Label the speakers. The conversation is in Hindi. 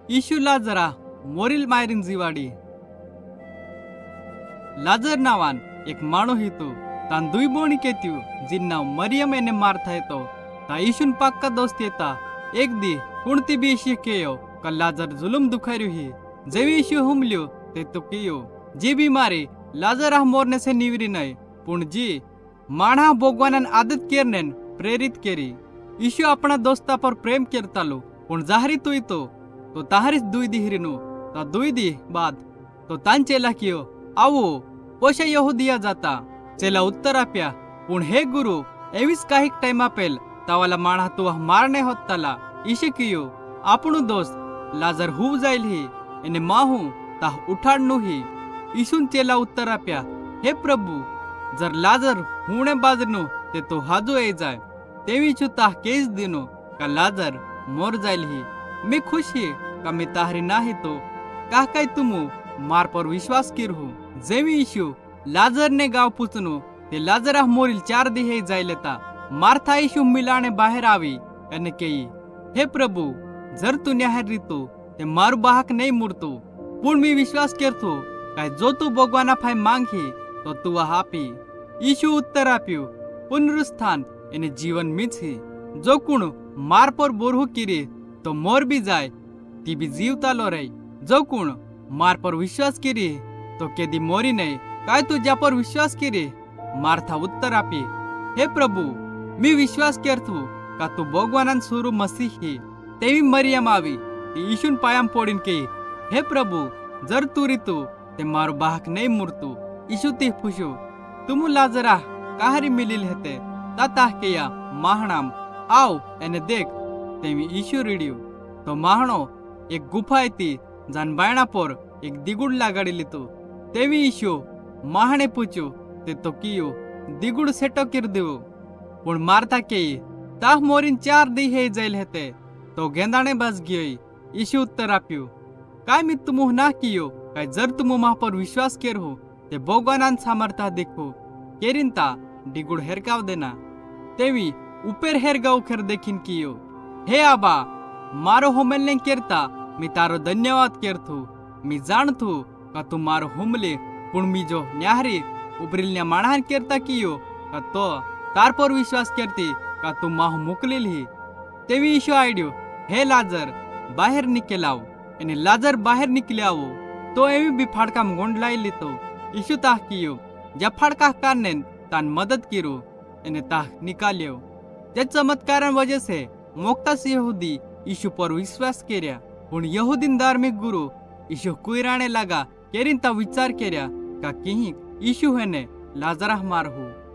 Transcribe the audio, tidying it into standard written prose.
Speaker 1: यीशु लाजरा मोरील मायरीन जीवाडी। लाजर नावान एक माणो हितो तान दुई बोणी केत्यो जिन नाव मरियम एने मार्था हेतो। ता यीशुन पक्का दोस्त येता एक दी कुणती बी यीशु केयो का लाजर जुलुम दुखार्यो ही जेवी यीशु हुमल्यो ते तो केयो जी बीमारी लाजर मोरने से निवरी नय पुण जी माणा भोगवानन आदत केरनेन प्रेरित केरी। यीशु अपना दोस्ता पर प्रेम केरतालो पुण जाहरी तुई तो ताहरीस दुई दी हिरिनो ता दुई दी बाद तो तान चेला कियो आवो पोशा यहुदिया जाता। चेला उत्तर आप्या पुण हे गुरु एवीस काहीक टाइम आपेल तावाला माणा तू मारने होत ताला। यीशु कियो आपणो दोस्त लाजर हुब जाईल ही एने माहू ता उठाडनु ही। यीशुन चेला उत्तर आप्या हे प्रभु जर लाजर हुणे बाजरनु ते तो हाजो ए जाय तेवी छु ताह केस दिनो का लाजर मोर जाईल ही। मैं खुश ही का मैं ताहरी नाही तो काह काय तुमु मार पर विश्वास किरहु। जेवी यीशु लाजर ने गाव पुचनो ते लाजरा मोरिल 4 दी हे जायलेता। मार्था यीशु मिलाने बाहेर आवी अने केई हे प्रभु जर तू न्याहार रीतो ते मारू बाहक नहीं मुरतो पुण मी विश्वास करतो काय जो तू भगवाना फाय मांगी तो तू आपी। यीशु उत्तर आप्यो पुनरुत्थान एने जीवन मीच ही जो कुण मार पर बोरहु किरी तो मोर भी जाए ती भी जीवता लो रही। जो कुण मार पर विश्वास किरी तो केदी मोरी नहीं काय तू जा पर विश्वास किरी। मार्था उत्तर आपी हे प्रभु मी विश्वास करतु का तू भगवानन सुरू मसीह ही। तेवी मरियम आवी यीशुन पायाम पोड़ीन के हे प्रभु जर तू रीतु ते मारू बाहक नहीं मुरतु। यीशु ती पुछो तुमु लाजरा काहरी मिलिल हेते ता केया माहणाम आओ एने देख। तेवी यीशु रिडियो तो माहणो एक गुफा येती जान बायणा पर एक दिगुड़ लागाडी लितो। तेवी यीशु माहणे पूछो ते तो कियो दिगुड़ सेटो किर देवो पुण मारता के ताह मोरिन 4 दी हे जाइल हेते तो गेंदाणे बस गियोई। यीशु उत्तर आप्यो काय मी तुमु ना कियो काय जर तुमु मा पर विश्वास केरहो ते भगवानान सामर्था देखो केरिनता दिगुड़ हेरकाव देना। तेवी उपेर हेरगाव खेर देखिन कियो हे आबा मारो होमेलने केरता मी तारो धन्यवाद केरथू। मी जाणथू का तू मारो हुमले पुण मी जो न्याहरी उबरिलन्या माणान केरता कियो का तो तार पर विश्वास करती का तू माह मुकलील ही। तेवी यीशु आइडियो हे लाजर बाहर निकलाओ एने लाजर बाहर निकले आवो तो एवी भी फाड़का गोंडलाई लितो। यीशु ताह कियो जा फाड़का कानेन तान मदद किरो एने ताह निकालियो। जे चमत्कारण वजह से मोक्तास यहूदी यीशु पर विश्वास केर्या पुण यहूदीन धार्मिक गुरु यीशु कुयराणे लागा केरिन ता विचार केर्या का किही यीशु हेने लाजरा मारहु।